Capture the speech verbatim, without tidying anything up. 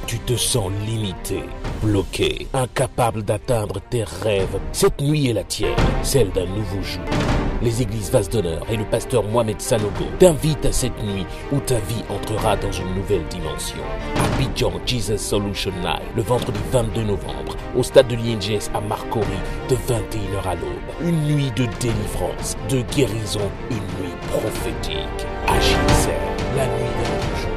Tu te sens limité, bloqué, incapable d'atteindre tes rêves. Cette nuit est la tienne, celle d'un nouveau jour. Les églises Vase d'Honneur et le pasteur Mohamed Sanogo t'invitent à cette nuit où ta vie entrera dans une nouvelle dimension. Abidjan Jesus Solution Night, le vendredi vingt-deux novembre, au stade de l'I N G S à Marcory, de vingt et une heures à l'aube. Une nuit de délivrance, de guérison, une nuit prophétique. Agissez, la nuit d'un jour.